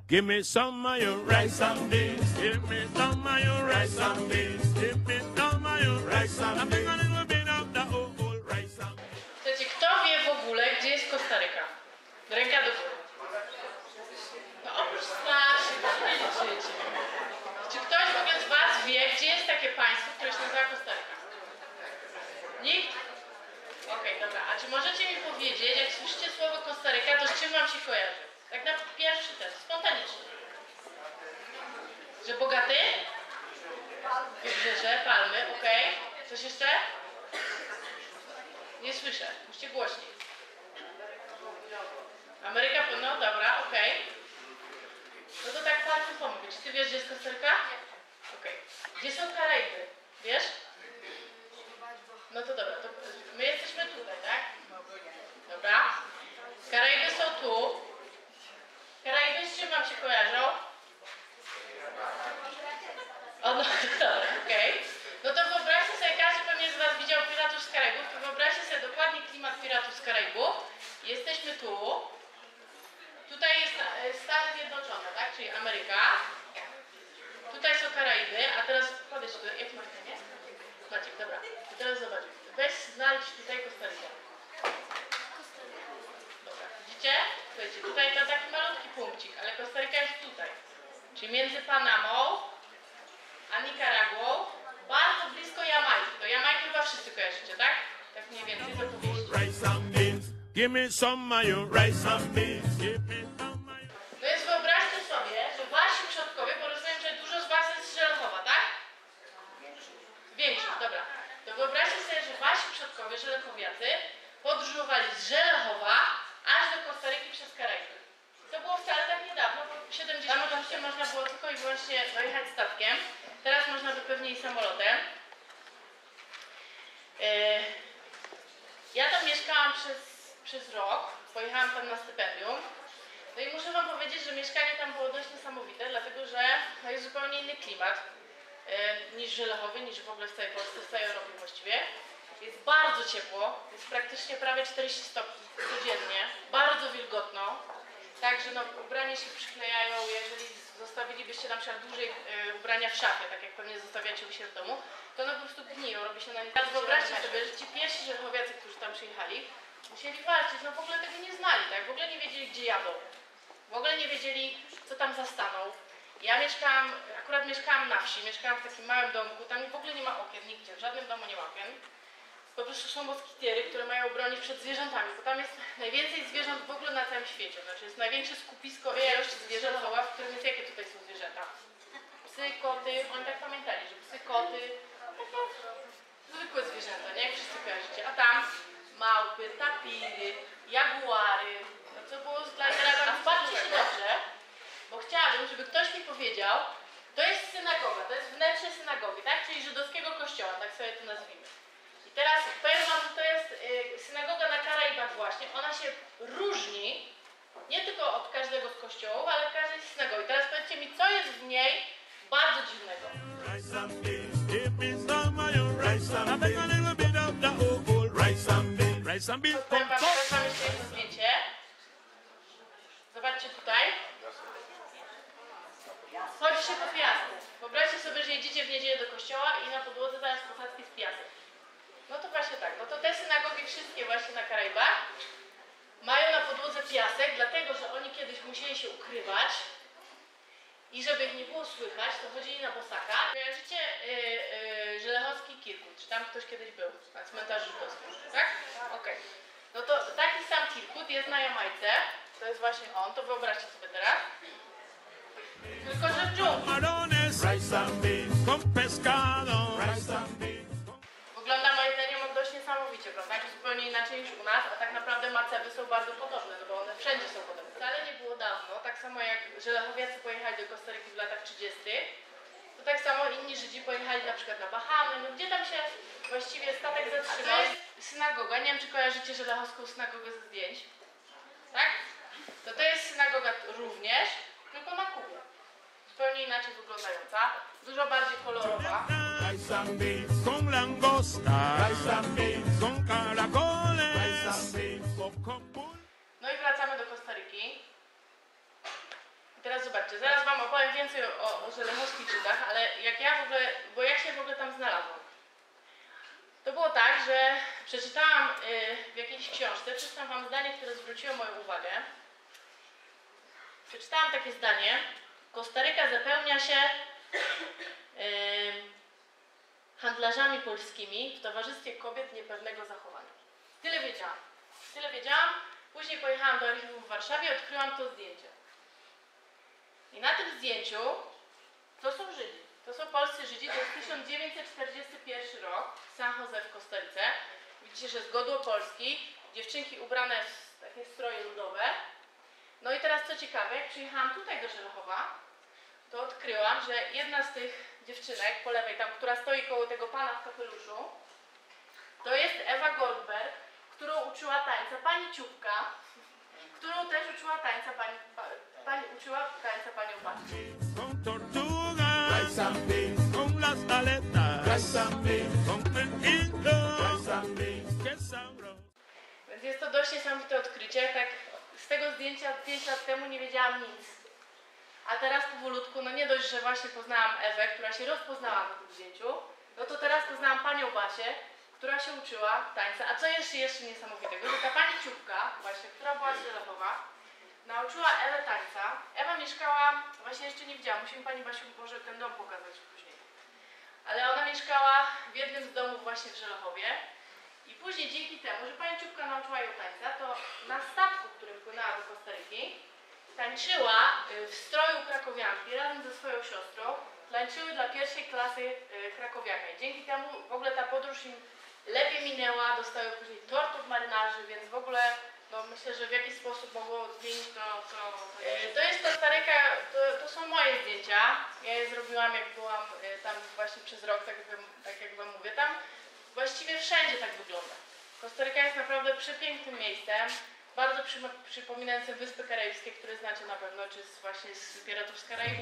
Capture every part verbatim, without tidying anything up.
Give me some of your rice and beans. Give me some of your rice and beans. Give me some of your rice and beans. I'm a little bit of the old, old rice and beans. Słuchajcie, kto wie w ogóle, gdzie jest Kostaryka? Ręka do góry. No oprócz starszych, nie liczycie. Czy ktoś w ogóle z was wie, gdzie jest takie państwo, które się nazywa Kostaryka? Nikt? Okej, okay, dobra. A czy możecie mi powiedzieć, jak słyszycie słowo Kostaryka, to z czym wam się kojarzy? Tak na pierwszy test, spontanicznie. Że bogaty? Wybrzeże, palmy, okej. Okay. Coś jeszcze? Nie słyszę, musicie głośniej. Ameryka, no dobra, okej. Okay. No to tak palcem pomogę. Czy ty wiesz, gdzie jest Kostaryka? Okej. Okay. Gdzie są Karaiby? Wiesz? No to dobra, to my jesteśmy tutaj, tak? Dobra. Karaiby są tu. Karaiby z czym wam się kojarzą? O, no dobra, okej. Okay. No to wyobraźcie sobie, każdy pewnie z was widział Piratów z Karaibów, to wyobraźcie sobie dokładnie klimat Piratów z Karaibów. Jesteśmy tu. Tutaj jest Stany Zjednoczone, tak? Czyli Ameryka. Tutaj są Karaiby, a teraz podejdź tu. Jak masz na nie? Maciek, dobra. I teraz zobacz. Weź znajdź tutaj Kostarykę. Dobra, widzicie? Słuchajcie, tutaj to taki malutki punkcik, ale Kostaryka jest tutaj. Czyli między Panamą a Nikaraguą, bardzo blisko Jamajki. To Jamajki chyba wszyscy kojarzycie, tak? Tak mniej więcej z opowieści. Give me some of your rice and beans. No więc wyobraźcie sobie, że wasi przodkowie, bo rozumiem, że dużo z was jest z Żelechowa, tak? Większość, dobra. To wyobraźcie sobie, że wasi przodkowie, żelechowiacy, podróżowali z Żelechowa aż do Kostaryki przez Karaiby. To było wcale tak niedawno, bo w siedemdziesiątym oczywiście można było tylko i wyłącznie dojechać statkiem. Teraz można by pewnie i samolotem. Yy, ja tam mieszkałam przez, przez rok, pojechałam tam na stypendium. No i muszę wam powiedzieć, że mieszkanie tam było dość niesamowite, dlatego że no, jest zupełnie inny klimat yy, niż Żelechowy, niż w ogóle w całej Polsce, w całej Europie właściwie. Jest bardzo ciepło, jest praktycznie prawie czterdzieści stopni codziennie, bardzo wilgotno. Także no, ubrania się przyklejają, jeżeli zostawilibyście na przykład dłużej e, ubrania w szafie, tak jak pewnie zostawiacie u siebie w domu, to one po prostu gniją, robi się na nie. Teraz wyobraźcie sobie, że ci pierwsi żelechowiacy, którzy tam przyjechali, musieli walczyć, no w ogóle tego nie znali, tak? W ogóle nie wiedzieli, gdzie jadą. W ogóle nie wiedzieli, co tam zastaną. Ja mieszkałam, akurat mieszkałam na wsi, mieszkałam w takim małym domku, tam w ogóle nie ma okien, nigdzie, w żadnym domu nie ma okien. Po prostu są moskitiery, które mają bronić przed zwierzętami, bo tam jest najwięcej zwierząt w ogóle na całym świecie. Znaczy jest największe skupisko ilości zwierząt, w którym jest, jakie tutaj są zwierzęta? Psy, koty, oni tak pamiętali, że psy, koty, takie zwykłe zwierzęta, nie? Jak wszyscy kojarzycie. A tam małpy, tapiry, jaguary, no co było z dla nich. Patrzcie się dobrze, bo chciałabym, żeby ktoś mi powiedział, to jest synagoga, to jest wnętrze synagogi, tak? Czyli żydowskiego kościoła, tak sobie to nazwijmy. I teraz powiem wam, że to jest y, synagoga na Karaibach właśnie, ona się różni nie tylko od każdego z kościołów, ale każdej synagogi. Teraz powiedzcie mi, co jest w niej bardzo dziwnego. Powiem wam, teraz mam jeszcze jedno zdjęcie. Zobaczcie tutaj. Chodzi się po piasku. Wyobraźcie sobie, że jedziecie w niedzielę do kościoła i na podłodze zamiast posadzki z piasek. No to właśnie tak, no to te synagogi wszystkie właśnie na Karaibach mają na podłodze piasek, dlatego że oni kiedyś musieli się ukrywać i żeby ich nie było słychać, to chodzili na bosaka. Kojarzycie yy, yy, żelechowski Kirkut, czy tam ktoś kiedyś był na cmentarzu żydowskim, tak? Okej. Okay. No to taki sam Kirkut jest na Jamajce, to jest właśnie on, to wyobraźcie sobie teraz. Tylko że w dżungli. Wygląda moje zdaniem dość niesamowicie, prawda? To zupełnie inaczej niż u nas, a tak naprawdę macewy są bardzo podobne, no bo one wszędzie są podobne. Wcale nie było dawno, tak samo jak żelechowiacy pojechali do Kostaryki w latach trzydziestych, to tak samo inni Żydzi pojechali na przykład na Bahamy, no gdzie tam się właściwie statek zatrzymał. To jest synagoga, nie wiem czy kojarzycie żelechowską synagogę ze zdjęć, tak? To to jest synagoga również, tylko na Kubie. Zupełnie inaczej wyglądająca, dużo bardziej kolorowa. Con langosta, con caracoles, No i wracamy do Kostaryki. teraz zobaczcie, zaraz wam opowiem więcej o, o żelechowskich Żydach, ale jak ja w ogóle, bo ja się w ogóle tam znalazłam. To było tak, że przeczytałam y, w jakiejś książce, przeczytam wam zdanie, które zwróciło moją uwagę. Przeczytałam takie zdanie: Kostaryka zapełnia się y, handlarzami polskimi w towarzystwie kobiet niepewnego zachowania. Tyle wiedziałam. Tyle wiedziałam. Później pojechałam do archiwum w Warszawie i odkryłam to zdjęcie. I na tym zdjęciu to są Żydzi. To są polscy Żydzi. To jest tysiąc dziewięćset czterdziesty pierwszy rok, San Jose w Kostaryce. Widzicie, że z godło Polski. Dziewczynki ubrane w takie stroje ludowe. No i teraz co ciekawe, jak przyjechałam tutaj do Żelechowa, to odkryłam, że jedna z tych dziewczynek po lewej, tam, która stoi koło tego pana w kapeluszu, to jest Ewa Goldberg, którą uczyła tańca pani Ciupka, którą też uczyła tańca pani, pa, pani uczyła tańca panią Basię. Con tortuga, rice and beans, con las aletas, rice and beans, con pepito, rice and beans, qué sabroso. Więc jest to dość niesamowite odkrycie. Tak z tego zdjęcia pięć lat temu nie wiedziałam nic. A teraz powolutku, no nie dość, że właśnie poznałam Ewę, która się rozpoznała na tym zdjęciu, no to teraz poznałam panią Basię, która się uczyła tańca. A co jeszcze jeszcze niesamowitego, że ta pani Ciupka, właśnie, która była z Żelechowa, nauczyła Ewę tańca. Ewa mieszkała, właśnie jeszcze nie widziałam, musimy pani Basiu może ten dom pokazać później. Ale ona mieszkała w jednym z domów właśnie w Żelechowie. I później dzięki temu, że pani Ciupka nauczyła ją tańca, to na statku, którym płynęła do Kostaryki, tańczyła w stroju krakowianki razem ze swoją siostrą. Tańczyły dla pierwszej klasy krakowiaka. I dzięki temu w ogóle ta podróż im lepiej minęła, dostały później tortów marynarzy, więc w ogóle no, myślę, że w jakiś sposób mogło zmienić to, co... To, to jest Kostaryka, to, to są moje zdjęcia. Ja je zrobiłam, jak byłam tam właśnie przez rok, tak jak, tak jak wam mówię. Tam właściwie wszędzie tak wygląda. Kostaryka jest naprawdę przepięknym miejscem, bardzo przy, przypominające Wyspy Karaibskie, które znacie na pewno, czy z, właśnie z Piratów z Karaibów.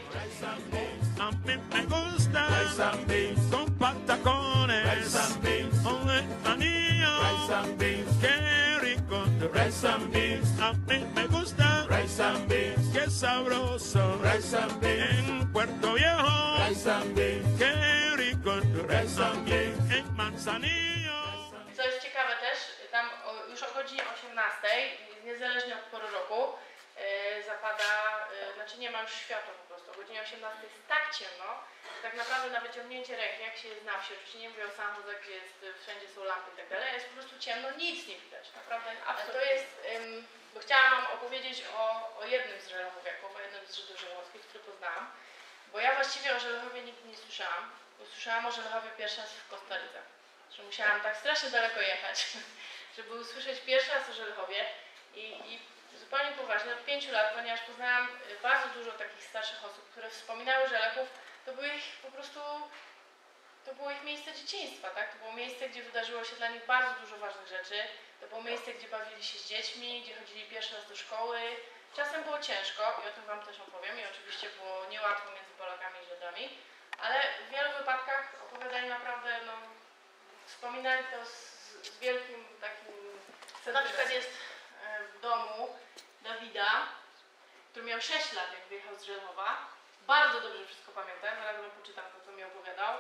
A mí me gusta rice and beans con patacones, rice and beans con el anillo, rice and beans, qué rico rice and beans. A mí me gusta rice and beans, qué sabroso rice and beans en Puerto Viejo, rice and beans, qué rico rice and beans en Manzanillo. Co jest ciekawe też, tam o, już o godzinie osiemnastej, niezależnie od pory roku, yy, zapada, yy, znaczy nie ma już światła po prostu. O godzinie osiemnastej jest tak ciemno, że tak naprawdę na wyciągnięcie ręki, jak się jest na wsi, oczywiście nie mówię o San Jose, gdzie jest, wszędzie są lampy i tak dalej, jest po prostu ciemno, nic nie widać, naprawdę. A to jest, yy, bo chciałam wam opowiedzieć o, o jednym z Żelechowiaków, o jednym z Żydów żelechowskich, który poznałam, bo ja właściwie o Żelechowie nigdy nie słyszałam, bo słyszałam o Żelechowie pierwszy raz w Kostaryce. Że musiałam tak strasznie daleko jechać, żeby usłyszeć pierwszy raz o Żelechowie i, i zupełnie poważnie od pięciu lat, ponieważ poznałam bardzo dużo takich starszych osób, które wspominały Żelechów, to było ich po prostu, to było ich miejsce dzieciństwa, tak? To było miejsce, gdzie wydarzyło się dla nich bardzo dużo ważnych rzeczy, to było miejsce, gdzie bawili się z dziećmi, gdzie chodzili pierwszy raz do szkoły. Czasem było ciężko i o tym wam też opowiem i oczywiście było niełatwo między Polakami i Żydami, ale w wielu wypadkach opowiadali naprawdę, no, wspominali to z, z wielkim takim... Na przykład jest w domu Dawida, który miał sześć lat, jak wyjechał z Żelechowa. Bardzo dobrze wszystko pamiętam, zaraz wam poczytam to, co mi opowiadał.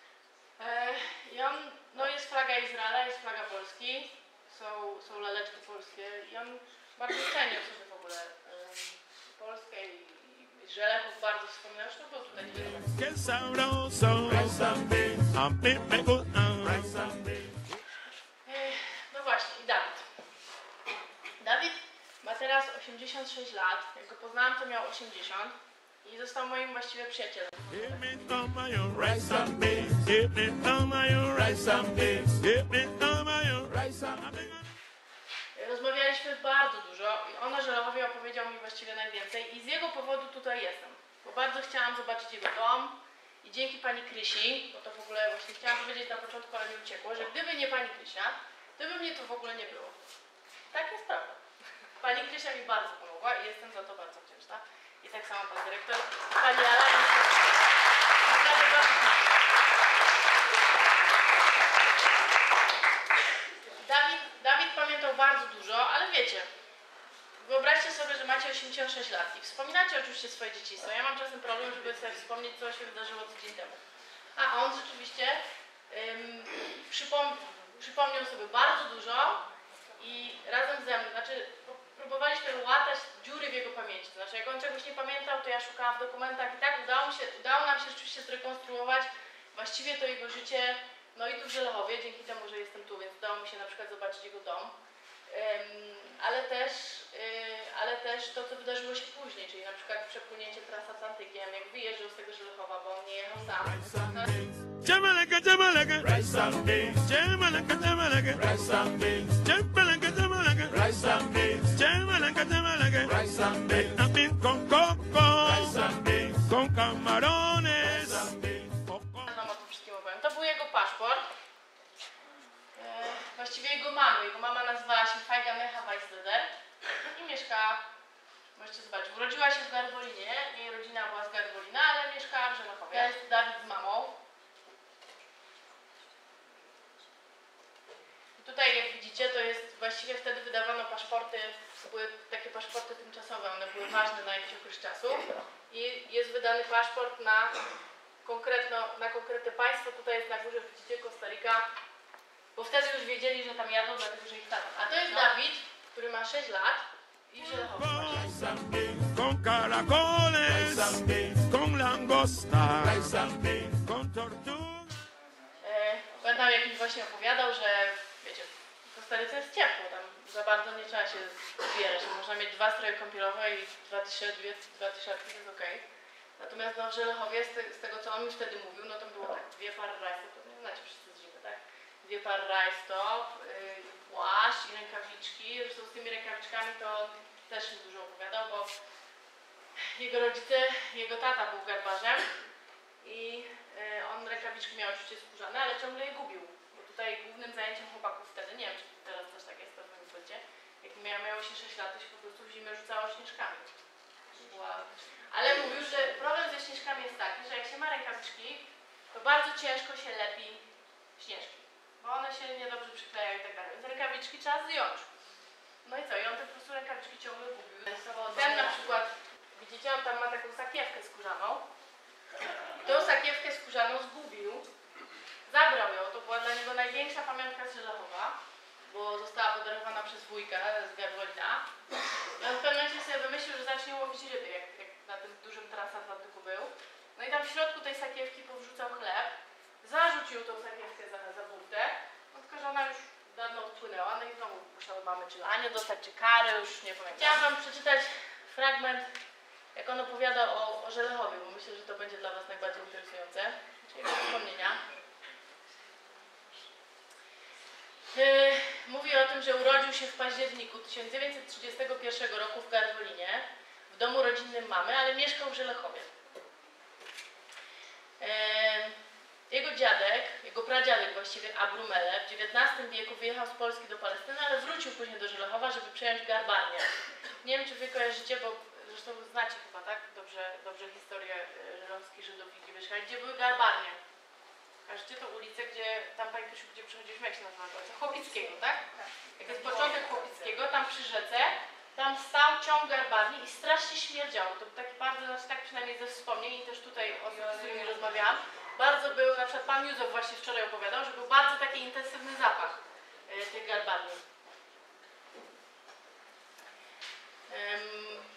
I on, no jest flaga Izraela, jest flaga Polski, są, są laleczki polskie i on bardzo cenił sobie w ogóle Polskę i, i Żelechów bardzo wspominał, że był tutaj. Qué sabroso rice and beans, a mí me gusta rice and beans. No właśnie, i Dawid. Dawid ma teraz osiemdziesiąt sześć lat. Jak go poznałam, to miał osiemdziesiąt i został moim właściwie przyjacielem. Give me some of your rice and beans. Give me some of your rice and beans. Give me some of your rice and beans. Rozmawialiśmy bardzo dużo i on o Żelechowie opowiedział mi właściwie najwięcej i z jego powodu tutaj jestem. Bo bardzo chciałam zobaczyć jego dom i dzięki pani Krysi, bo to w ogóle właśnie chciałam powiedzieć na początku, ale mi uciekło, że gdyby nie pani Krysia, to by mnie tu w ogóle nie było. Tak jest prawda. Pani Krysia mi bardzo pomogła i jestem za to bardzo wdzięczna. I tak samo pan dyrektor, pani Ala. Naprawdę bardzo Dawid, Dawid pamiętał bardzo dużo, ale wiecie, wyobraźcie sobie, że macie macie osiemdziesiąt sześć lat i wspominacie oczywiście swoje dzieciństwo. Ja mam czasem problem, żeby sobie wspomnieć, co się wydarzyło tydzień temu. A on rzeczywiście ym, przypom przypomniał sobie bardzo dużo i razem ze mną, znaczy próbowaliśmy łatać dziury w jego pamięci. Znaczy jak on czegoś nie pamiętał, to ja szukałam w dokumentach i tak udało, mi się, udało nam się rzeczywiście zrekonstruować właściwie to jego życie, no i tu w Żelechowie, dzięki temu, że jestem tu, więc udało mi się na przykład zobaczyć jego dom. Um, ale, też, y, ale też to, co wydarzyło się później, czyli na przykład przepłynięcie transatlantykiem, jak wyjeżdżał z tego Żelechowa, bo on nie jechał sam. Jamalaka, jamalaka, rice and beans. Jamalaka, jamalaka, rice and beans. Jamalaka, jamalaka, rice and beans. Jamalaka, jamalaka, rice and beans. And beans con coco, rice and beans. Con camarones, rice and beans. Wam o tym wszystkim opowiem. To był jego paszport. E, właściwie jego mamy. Jego mama nazywała się Fajga Mecha Weissdeder i mieszka, możecie zobaczyć, urodziła się w Garwolinie, jej rodzina była z Garwolina, ale mieszkała w Żelechowie. Ja jest Dawid z mamą. Tutaj jak widzicie, to jest właściwie wtedy wydawano paszporty, to były takie paszporty tymczasowe, one były ważne na jakiś okres czasu i jest wydany paszport na, konkretno, na konkretne państwo, tutaj jest na górze, widzicie, Kostaryka, bo wtedy już wiedzieli, że tam jadą, dlatego że ich tata. A to jest Dawid, który ma sześć lat i w Żelechowie. Con caracoles, con langosta, con tortuga. E, pamiętam, jak mi właśnie opowiadał, że wiecie, w Kostaryce jest ciepło, tam za bardzo nie trzeba się zbierać. Można mieć dwa stroje kąpielowe i dwa t-shirty, dwa t-shirty, to jest okej. Natomiast no, w Żelechowie, z, te, z tego co on mi wtedy mówił, no to było tak, dwie pary rajstop, to nie znacie wszyscy z zimy, tak? Dwie pary rajstop, yy, płaszcz i rękawiczki. Zresztą z tymi rękawiczkami to też mi dużo opowiadał, bo jego rodzice, jego tata był garbarzem i yy, on rękawiczki miał oczywiście skórzane, ale ciągle je gubił. Bo tutaj głównym zajęciem chłopaków wtedy, nie wiem czy teraz też tak jest, to w moim będzie, jak miało, miało się sześć lat, to się po prostu w zimę rzucało śnieżkami. Była... Ale mówił, że problem ze śnieżkami jest taki, że jak się ma rękawiczki, to bardzo ciężko się lepi śnieżki, bo one się niedobrze przyklejają i tak dalej, więc rękawiczki trzeba zdjąć. No i co? I on te po prostu rękawiczki ciągle gubił. Ten na przykład, widzicie, on tam ma taką sakiewkę skórzaną. Tą sakiewkę skórzaną zgubił, zabrał ją, to była dla niego największa pamiątka z Żelechowa, bo została podarowana przez wujka z Garwolina. I on w pewnym momencie sobie wymyślił, że zacznie łowić ryby, jak, jak na tym dużym transatlantyku był. No i tam w środku tej sakiewki powrzucał chleb, zarzucił tą sakiewkę za, za burtę, no tylko że ona już dawno odpłynęła, no i znowu musiał mamy czy lanie dostać, czy karę, już nie pamiętam. Chciałam wam przeczytać fragment, jak on opowiada o, o Żelechowie, bo myślę, że to będzie dla was najbardziej interesujące, czyli jego wspomnienia. Yy, mówi o tym, że urodził się w październiku tysiąc dziewięćset trzydziestego pierwszego roku w Garwolinie, w domu rodzinnym mamy, ale mieszkał w Żelechowie. Yy, jego dziadek, jego pradziadek właściwie, Abrumele, w dziewiętnastym wieku wyjechał z Polski do Palestyny, ale wrócił później do Żelechowa, żeby przejąć garbarnię. Nie wiem, czy wy kojarzycie, bo zresztą znacie chyba, tak? Dobrze, dobrze historię żelowskich Żydów i gdzie mieszkali, gdzie były garbarnie. Kojarzycie to ulicę, gdzie tam Pani Krysiu, gdzie przychodziliśmy, jak się nazywa to? Chłopickiego, tak? Jak jest początek Chłopickiego, tam przy rzece, tam stał ciąg garbarni i strasznie śmierdział. To był taki bardzo, znaczy tak przynajmniej ze wspomnień i też tutaj osób, z którymi rozmawiałam, bardzo był, na przykład Pan Józef właśnie wczoraj opowiadał, że był bardzo taki intensywny zapach y, tych garbarni. Um,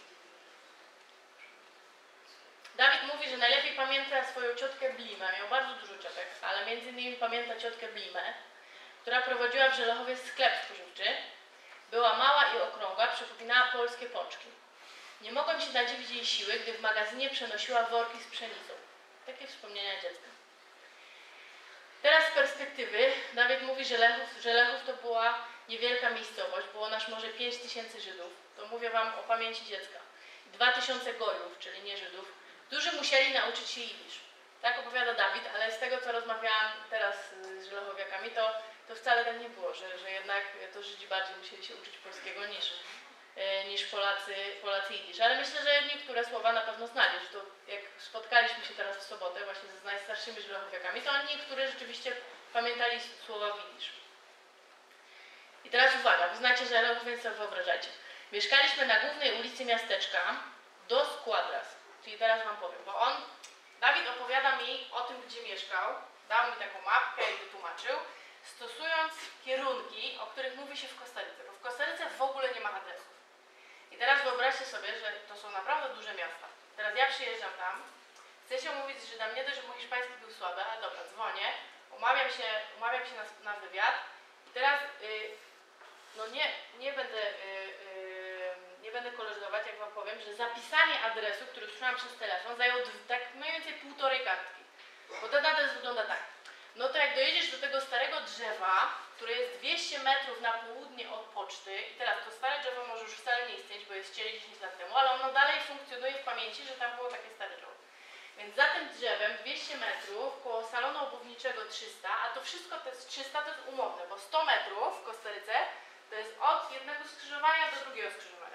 Dawid mówi, że najlepiej pamięta swoją ciotkę Blimę. Miał bardzo dużo ciotek, ale między innymi pamięta ciotkę Blimę, która prowadziła w Żelechowie sklep spożywczy. Była mała i okrągła, przypominała polskie pączki. Nie mogłem się nadziwić jej siły, gdy w magazynie przenosiła worki z pszenicą. Takie wspomnienia dziecka. Teraz z perspektywy Dawid mówi, że Żelechów, Żelechów to była niewielka miejscowość, było nasz może pięć tysięcy Żydów. To mówię wam o pamięci dziecka. dwa tysiące gojów, czyli nie Żydów, którzy musieli nauczyć się jidysz. Tak opowiada Dawid, ale z tego, co rozmawiałam teraz z żelechowiakami, to, to wcale tak nie było, że, że jednak to Żydzi bardziej musieli się uczyć polskiego niż, niż Polacy, Polacy jidysz. Ale myślę, że niektóre słowa na pewno znali, że to jak spotkaliśmy się teraz w sobotę właśnie z najstarszymi żelechowiakami, to oni niektóre rzeczywiście pamiętali słowa w jidysz. I teraz uwaga, wy znacie Żelechów, więc sobie wyobrażajcie. Mieszkaliśmy na głównej ulicy miasteczka, Dos Cuadras, czyli teraz wam powiem, bo on, Dawid opowiada mi o tym, gdzie mieszkał, dał mi taką mapkę i wytłumaczył, stosując kierunki, o których mówi się w Kostaryce, bo w Kostaryce w ogóle nie ma adresów. I teraz wyobraźcie sobie, że to są naprawdę duże miasta. Teraz ja przyjeżdżam tam, chcę się umówić z Żydem, nie dość, że mój hiszpański był słaby, ale dobra, dzwonię, umawiam się, umawiam się na, na wywiad i teraz yy, no nie, nie będę yy, yy, nie będę koleżować, jak wam powiem, że zapisanie adresu, który słyszałam przez telefon, zajęło tak mniej więcej półtorej kartki. Bo ten adres wygląda tak. No to jak dojedziesz do tego starego drzewa, które jest dwieście metrów na południe od poczty i teraz to stare drzewo może już wcale nie istnieć, bo jest ścieli dziesięć lat temu, ale ono dalej funkcjonuje w pamięci, że tam było takie stare drzewo. Więc za tym drzewem dwieście metrów, koło salonu obuwniczego trzysta, a to wszystko to jest trzysta, to jest umowne, bo sto metrów w Kostaryce to jest od jednego skrzyżowania do drugiego skrzyżowania.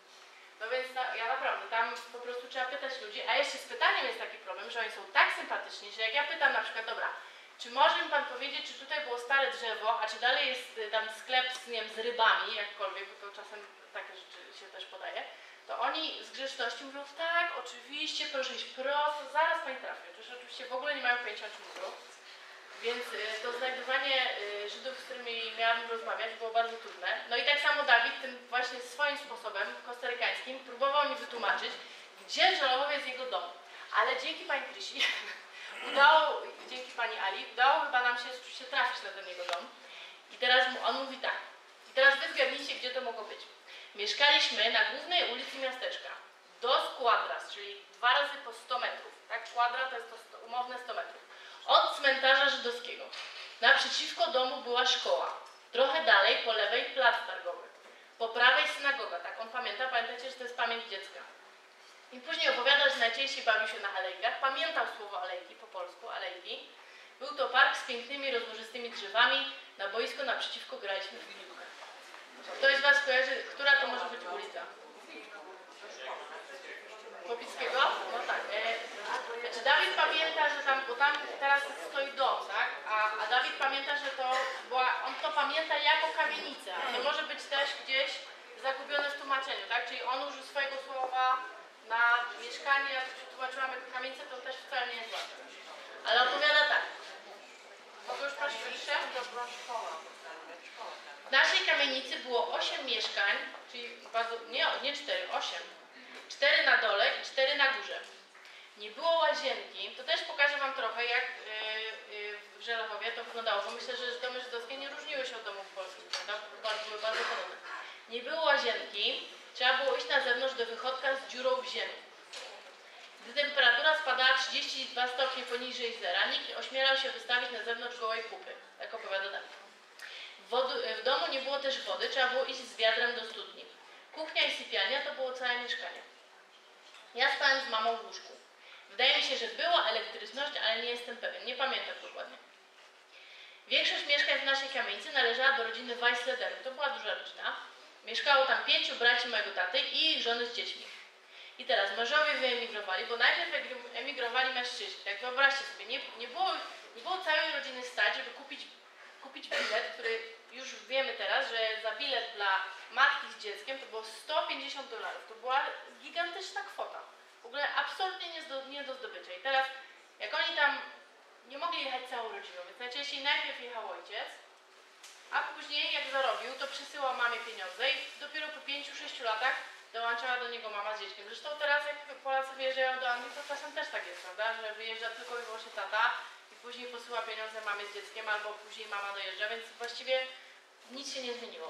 No więc na, ja naprawdę, tam po prostu trzeba pytać ludzi, a jeszcze z pytaniem jest taki problem, że oni są tak sympatyczni, że jak ja pytam na przykład, dobra, czy może mi pan powiedzieć, czy tutaj było stare drzewo, a czy dalej jest y, tam sklep z, nie wiem, z rybami, jakkolwiek, bo to czasem takie rzeczy się też podaje, to oni z grzeczności mówią, tak, oczywiście, proszę iść prosto, zaraz pani trafi. Otóż oczywiście w ogóle nie mają pojęcia, o czym mówią. Więc y, to znajdowanie y, Żydów, z którymi miałabym rozmawiać, było bardzo trudne. No i tak samo Dawid, tym właśnie swoim sposobem kostarykańskim, próbował mi wytłumaczyć, gdzie w Żelawowie jest jego dom. Ale dzięki pani Krysi, udało, dzięki pani Ali, udało chyba nam się rzeczywiście trafić na ten jego dom. I teraz mu, on mówi tak. I teraz wy zgadnijcie, gdzie to mogło być. Mieszkaliśmy na głównej ulicy miasteczka. Dos Cuadras, czyli dwa razy po sto metrów. Tak, kwadra to jest to sto, umowne sto metrów. Od cmentarza żydowskiego. Naprzeciwko domu była szkoła. Trochę dalej, po lewej, plac targowy. Po prawej synagoga. Tak, on pamięta, pamiętacie, że to jest pamięć dziecka. I później opowiada, że najczęściej bawił się na alejkach. Pamiętał słowo alejki, po polsku, alejki. Był to park z pięknymi, rozłożystymi drzewami. Na boisko naprzeciwko graliśmy w piłkę. Ktoś z was kojarzy, która to może być ulica? Chłopickiego? No tak. E, znaczy Dawid pamięta, że tam, bo tam teraz stoi dom, tak? A, a Dawid pamięta, że to była, on to pamięta jako kamienica. To może być też gdzieś zagubione w tłumaczeniu, tak? Czyli on użył swojego słowa na mieszkanie, ja to przetłumaczyłam jako kamienicę, to też wcale nie jest ważne. Ale opowiada tak. Mogę już prosić o ciszę? W naszej kamienicy było osiem mieszkań, czyli bardzo, nie, nie cztery, osiem. cztery na dole i cztery na górze. Nie było łazienki, to też pokażę wam trochę, jak yy, yy, w Żelawowie to wyglądało, bo myślę, że domy żydowskie nie różniły się od domów polskich, prawda? Były bardzo podobne. Nie było łazienki, trzeba było iść na zewnątrz do wychodka z dziurą w ziemi. Gdy temperatura spadała trzydzieści dwa stopnie poniżej zera, nikt ośmielał się wystawić na zewnątrz gołej pupy, tak opowiada Dawid. W domu nie było też wody, trzeba było iść z wiadrem do studni. Kuchnia i sypialnia to było całe mieszkanie. Ja spałem z mamą w łóżku. Wydaje mi się, że była elektryczność, ale nie jestem pewien, nie pamiętam dokładnie. Większość mieszkań w naszej kamienicy należała do rodziny Weisslederów, to była duża rodzina. Mieszkało tam pięciu braci mojego taty i ich żony z dziećmi. I teraz mężowie wyemigrowali, bo najpierw emigrowali mężczyźni. Tak wyobraźcie sobie, nie, nie, było, nie było całej rodziny stać, żeby kupić, kupić bilet, który już wiemy teraz, że za bilet dla matki z dzieckiem to było sto pięćdziesiąt dolarów. To była gigantyczna kwota. W ogóle absolutnie nie do, nie do zdobycia. I teraz, jak oni tam nie mogli jechać całą rodziną, więc najczęściej najpierw jechał ojciec, a później jak zarobił, to przysyłał mamie pieniądze i dopiero po pięciu sześciu latach dołączała do niego mama z dzieckiem. Zresztą teraz jak Polacy wyjeżdżają do Anglii, to czasem też tak jest, prawda, że wyjeżdża tylko i wyłącznie tata i później posyła pieniądze mamie z dzieckiem, albo później mama dojeżdża, więc właściwie nic się nie zmieniło.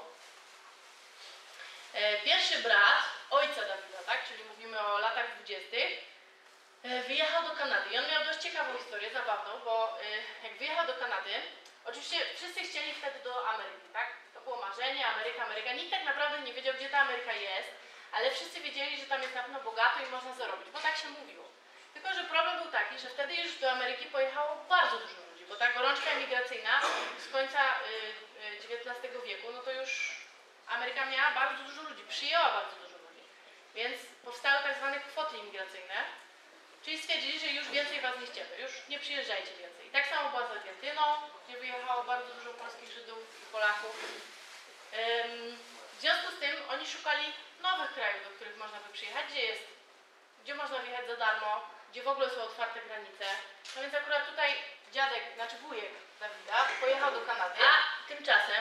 Pierwszy brat ojca Dawida, tak, czyli mówimy o latach dwudziestych, wyjechał do Kanady i on miał dość ciekawą historię, zabawną, bo jak wyjechał do Kanady, oczywiście wszyscy chcieli wtedy do Ameryki, tak? To było marzenie, Ameryka, Ameryka. Nikt tak naprawdę nie wiedział, gdzie ta Ameryka jest, ale wszyscy wiedzieli, że tam jest na pewno bogato i można zarobić, bo tak się mówiło. Tylko że problem był taki, że wtedy już do Ameryki pojechało bardzo dużo ludzi, bo ta gorączka emigracyjna z końca dziewiętnastego wieku, no to już Ameryka miała bardzo dużo ludzi, przyjęła bardzo dużo ludzi. Więc powstały tak zwane kwoty imigracyjne, czyli stwierdzili, że już więcej was nie chcemy, już nie przyjeżdżajcie więcej. I tak samo była z Argentyną, gdzie wyjechało bardzo dużo polskich Żydów i Polaków. W związku z tym oni szukali nowych krajów, do których można by przyjechać, gdzie jest, gdzie można wjechać za darmo, gdzie w ogóle są otwarte granice. No więc akurat tutaj dziadek, znaczy wujek Dawida pojechał do Kanady, a tymczasem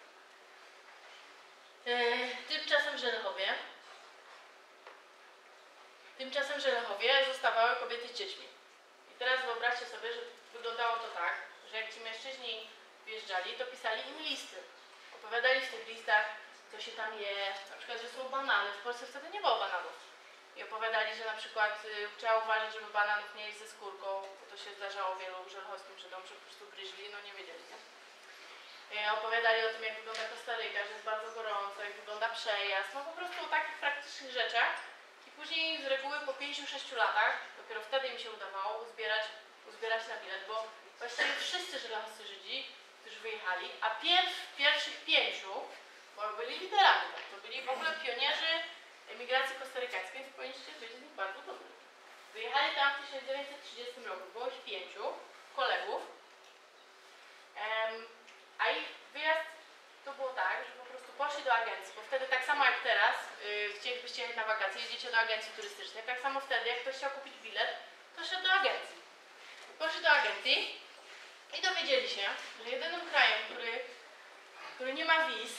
yy, tymczasem w Żelechowie tymczasem w Żelechowie zostawały kobiety z dziećmi. I teraz wyobraźcie sobie, że wyglądało to tak, że jak ci mężczyźni wjeżdżali, to pisali im listy. Opowiadali w tych listach, co się tam je, na przykład, że są banany. W Polsce wtedy nie było bananów. I opowiadali, że na przykład y, trzeba uważać, żeby bananów nie jeść ze skórką, bo to się zdarzało wielu żelchowskim Żydom, że po prostu gryźli, no nie wiedzieli, nie? Y, opowiadali o tym, jak wygląda Kostaryka, że jest bardzo gorąco, jak wygląda przejazd, no po prostu o takich praktycznych rzeczach. I później z reguły po pięciu sześciu latach, dopiero wtedy im się udawało uzbierać, uzbierać na bilet, bo właściwie wszyscy żelchowscy Żydzi, którzy wyjechali, a pierw, pierwszych pięciu, bo byli liderami, tak, to byli w ogóle pionierzy emigracji kostarykańskiej, więc powinniście być z nich bardzo dumni. Wyjechali tam w tysiąc dziewięćset trzydziestym roku, było ich pięciu kolegów, um, a ich wyjazd to było tak, że po prostu poszli do agencji, bo wtedy tak samo jak teraz, yy, chcielibyście jechać na wakacje, jedziecie do agencji turystycznej, tak samo wtedy, jak ktoś chciał kupić bilet, to szedł do agencji. Poszli do agencji i dowiedzieli się, że jedynym krajem, który, który nie ma wiz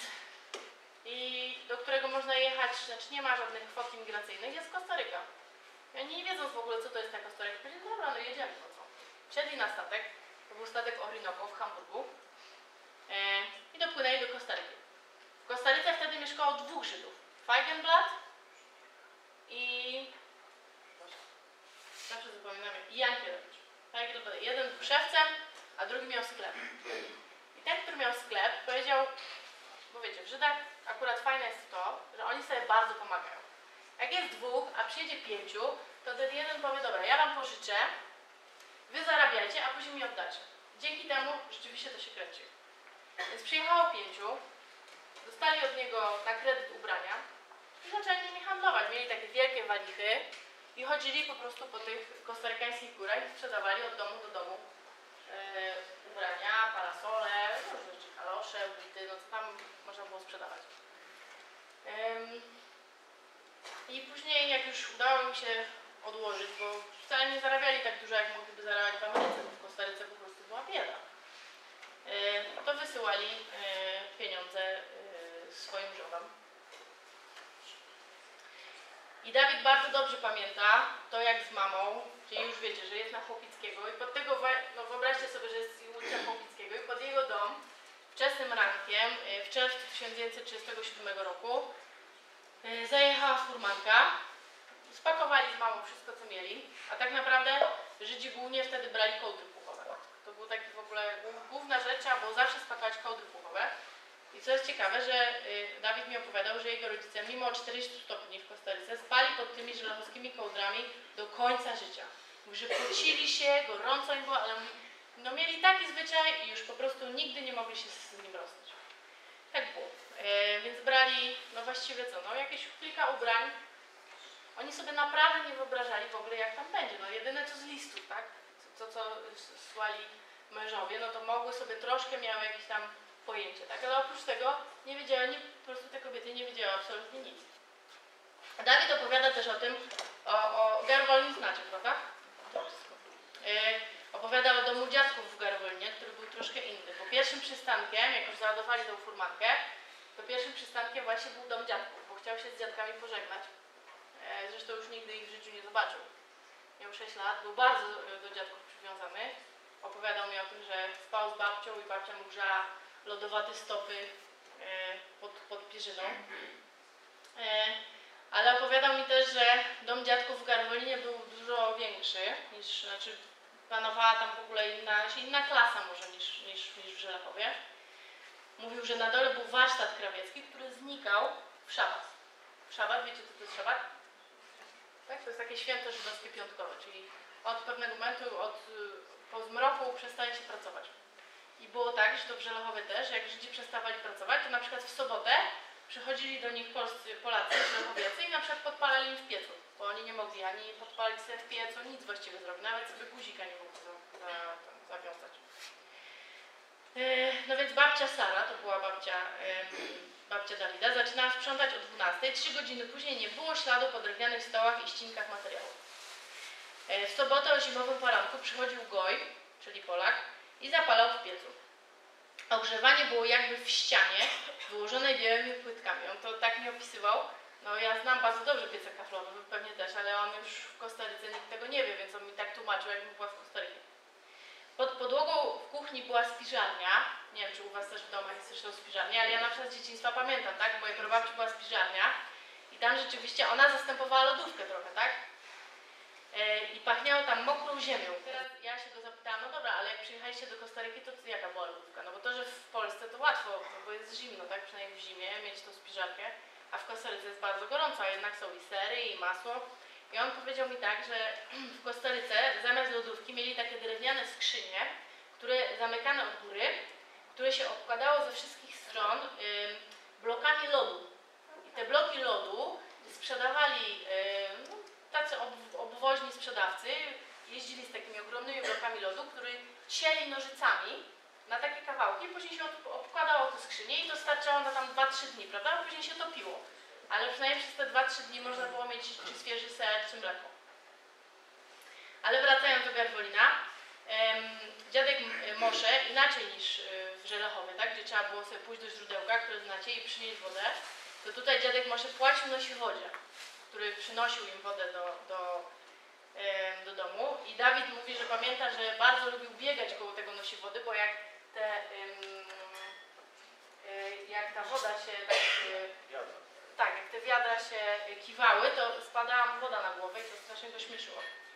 i do którego można jechać, znaczy nie ma żadnych kwot imigracyjnych, jest Kostaryka. I oni nie wiedząc w ogóle, co to jest ta Kostaryka, powiedzieli, dobra, no jedziemy, po co? Wsiedli na statek, to był statek Orinoco w Hamburgu e, i dopłynęli do Kostaryki. W Kostaryce wtedy mieszkało dwóch Żydów, Feigenblatt i... zawsze zapominam, i Jankiewicz. Feigenblatt, jeden był szewcem, a drugi miał sklep. I ten, który miał sklep, powiedział, bo wiecie, w Żydach akurat fajne jest to, że oni sobie bardzo pomagają. Jak jest dwóch, a przyjedzie pięciu, to ten jeden powie, dobra, ja wam pożyczę, wy zarabiajcie, a później mi oddacie. Dzięki temu rzeczywiście to się kręci. Więc przyjechało pięciu, dostali od niego na kredyt ubrania i zaczęli nimi handlować. Mieli takie wielkie walichy i chodzili po prostu po tych kostarykańskich górach i sprzedawali od domu do domu e, ubrania, parasole, różne rzeczy, kalosze, buty, no co tam można było sprzedawać. Ym, I później, jak już udało mi się odłożyć, bo wcale nie zarabiali tak dużo, jak mogliby zarabiać w Ameryce, bo w Kostaryce po prostu była bieda, yy, to wysyłali yy, pieniądze yy, swoim żonam. I Dawid bardzo dobrze pamięta to, jak z mamą, czyli już wiecie, że jest na Chłopickiego i pod tego, no wyobraźcie sobie, że jest ulica Chłopickiego i pod jego dom wczesnym rankiem w czerwcu tysiąc dziewięćset trzydziestego siódmego roku zajechała furmanka, spakowali z mamą wszystko, co mieli, a tak naprawdę Żydzi głównie wtedy brali kołdry puchowe. To był taki w ogóle główna rzecz, trzeba było zawsze spakować kołdry puchowe. I co jest ciekawe, że Dawid mi opowiadał, że jego rodzice mimo czterdziestu stopni w Kostaryce spali pod tymi żelazowskimi kołdrami do końca życia. Mówi, że pocili się, gorąco im było, ale no mieli taki zwyczaj i już po prostu nigdy nie mogli się z nim rozstać. Tak było. E, więc brali, no właściwie co, no jakieś kilka ubrań. Oni sobie naprawdę nie wyobrażali w ogóle, jak tam będzie. No jedyne co z listów, tak? To, co, co słali mężowie, no to mogły sobie troszkę, miały jakieś tam pojęcie, tak? Ale oprócz tego nie wiedziały, nie, po prostu te kobiety nie wiedziały absolutnie nic. Dawid opowiada też o tym, o, o Garwolin znacie, prawda? To wszystko. E, opowiada o domu dziadków w Garwolinie, który był troszkę inny, bo pierwszym przystankiem, jak już załadowali tą furmankę, to pierwszym przystankiem właśnie był dom dziadków, bo chciał się z dziadkami pożegnać. E, zresztą już nigdy ich w życiu nie zobaczył. Miał sześć lat, był bardzo do dziadków przywiązany. Opowiadał mi o tym, że spał z babcią i babcia mu grzała lodowate stopy e, pod, pod pierzyną. E, ale opowiadał mi też, że dom dziadków w Garwolinie był dużo większy, niż, znaczy panowała tam w ogóle inna, inna klasa może niż, niż, niż w Żelechowie. Mówił, że na dole był warsztat krawiecki, który znikał w szabat. W szabat, wiecie co to jest szabat? Tak? To jest takie święto żydowskie piątkowe, czyli od pewnego momentu, od, po zmroku przestaje się pracować. I było tak, że to w Żelechowie też, jak Żydzi przestawali pracować, to na przykład w sobotę przychodzili do nich polscy, Polacy, Żelechowiacy i na przykład podpalali im w piecu, bo oni nie mogli ani podpalić sobie w piecu, nic właściwie zrobić, nawet sobie guzika nie mogli za, za, za, zawiązać. Yy, no więc babcia Sara, to była babcia yy, babcia Dawida, zaczynała sprzątać o dwunastej. Trzy godziny później nie było śladu po drewnianych stołach i ścinkach materiałów. W sobotę o zimowym poranku przychodził Goj, czyli Polak, i zapalał w piecu. Ogrzewanie było jakby w ścianie, wyłożonej białymi płytkami. On to tak mi opisywał. No ja znam bardzo dobrze piece kaflowe, wy pewnie też, ale on już w Kostaryce nikt tego nie wie, więc on mi tak tłumaczył, jakbym była w Kostaryce. Pod podłogą w kuchni była spiżarnia. Nie wiem, czy u was też w domach jest zresztą spiżarnia, ale ja na przykład z dzieciństwa pamiętam, tak? Mojej prababci była spiżarnia i tam rzeczywiście ona zastępowała lodówkę trochę, tak? I pachniało tam mokrą ziemią. Teraz ja się go zapytałam, no dobra, ale jak przyjechaliście do Kostaryki, to jaka była lodówka? No bo to, że w Polsce to łatwo, no bo jest zimno, tak? Przynajmniej w zimie mieć tą spiżarkę, a w Kostaryce jest bardzo gorąco, a jednak są i sery, i masło. I on powiedział mi tak, że w Kostaryce zamiast lodówki mieli takie drewniane skrzynie, które zamykane od góry, które się obkładało ze wszystkich stron y, blokami lodu. I te bloki lodu sprzedawali y, no, tacy ob, obwoźni sprzedawcy, jeździli z takimi ogromnymi blokami lodu, które cieli nożycami na takie kawałki, później się obkładało te skrzynie i to starczało na tam dwa trzy dni, prawda? A później się topiło. Ale przynajmniej przez te dwa trzy dni można było mieć czy świeży ser, czy mleko. Ale wracając do Garwolina, em, dziadek Mosze, inaczej niż w Żelechowie, tak, gdzie trzeba było sobie pójść do źródełka, które znacie, i przynieść wodę, to tutaj dziadek Mosze płacił nosiwodzie, który przynosił im wodę do, do, em, do domu. I Dawid mówi, że pamięta, że bardzo lubił biegać koło tego nosiwody, bo jak, te, em, jak ta woda się tak... Tak, jak te wiadra się kiwały, to spadała mu woda na głowę i to strasznie go śmieszyło.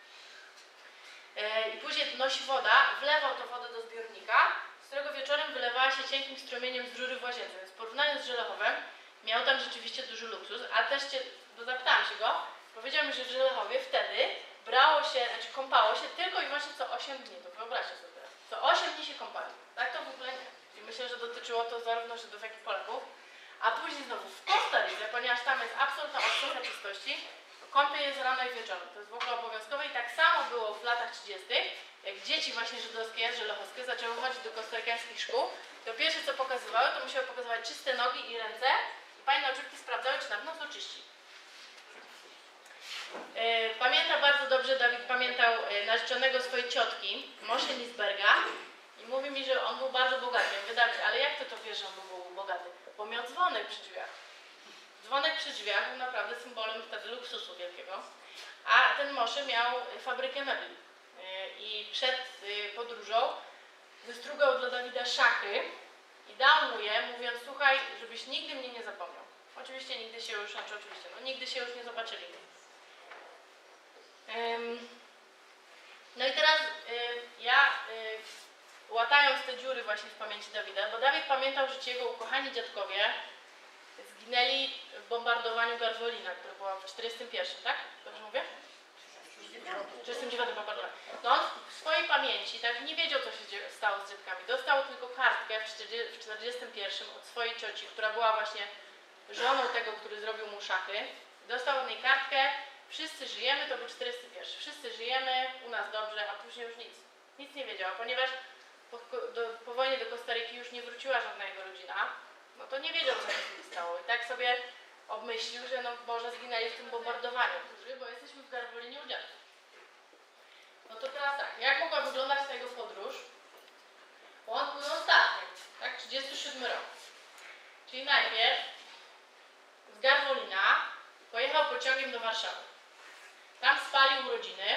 E, I później nosi woda, wlewał tę wodę do zbiornika, z którego wieczorem wylewała się cienkim strumieniem z rury w łazience. Więc w porównaniu z Żelechowem miał tam rzeczywiście duży luksus, a też cię, bo zapytałam się go, powiedział mi, że w Żelechowie wtedy brało się, znaczy kąpało się tylko i właśnie co osiem dni, to wyobraźcie sobie. Co osiem dni się kąpali. Tak to w ogóle nie. I myślę, że dotyczyło to zarówno Żydów, jak i Polaków. A później znowu w Kostaryce, ponieważ tam jest absolutna obsesja czystości, kąpiel jest rano i wieczorem. To jest w ogóle obowiązkowe i tak samo było w latach trzydziestych, jak dzieci właśnie żydowskie, żelechowskie zaczęły chodzić do kostarykańskich szkół, to pierwsze co pokazywały, to musiały pokazywać czyste nogi i ręce i pani nauczycielki sprawdzały, czy na pewno są czyści. Pamięta bardzo dobrze, Dawid pamiętał narzeczonego swojej ciotki, Moshe Nisberga, i mówi mi, że on był bardzo bogaty. Ja mówię, Dawid, ale jak ty to wiesz, że on był bogaty? Bo miał dzwonek przy drzwiach. Dzwonek przy drzwiach był naprawdę symbolem wtedy luksusu wielkiego. A ten Moshe miał fabrykę mebli. I przed podróżą wystrugał dla Dawida szachy i dał mu je, mówiąc, słuchaj, żebyś nigdy mnie nie zapomniał. Oczywiście nigdy się już, znaczy oczywiście, no nigdy się już nie zobaczyli. No i teraz ja, łatając te dziury właśnie w pamięci Dawida, bo Dawid pamiętał, że ci jego ukochani dziadkowie zginęli w bombardowaniu Garwolina, które było w tysiąc dziewięćset czterdziestym pierwszym, tak? Dobrze mówię? w tysiąc dziewięćset czterdziestym dziewiątym bombardowanie. No on w swojej pamięci tak nie wiedział, co się stało z dziadkami. Dostał tylko kartkę w tysiąc dziewięćset czterdziestym pierwszym od swojej cioci, która była właśnie żoną tego, który zrobił mu szachy. Dostał od niej kartkę, wszyscy żyjemy, to był czterdziesty pierwszy. Wszyscy żyjemy, u nas dobrze, a później już nic. Nic nie wiedział, ponieważ po, do, po wojnie do Kostaryki już nie wróciła żadna jego rodzina, no to nie wiedział, co się z nim stało. I tak sobie obmyślił, że no może zginęli w tym bombardowaniu, bo jesteśmy w Garwolinie u dziadków. No to teraz tak, jak mogła wyglądać ta jego podróż? Bo on płynął statkiem, tak? trzydziesty siódmy rok. Czyli najpierw z Garwolina pojechał pociągiem do Warszawy. Tam spalił urodziny,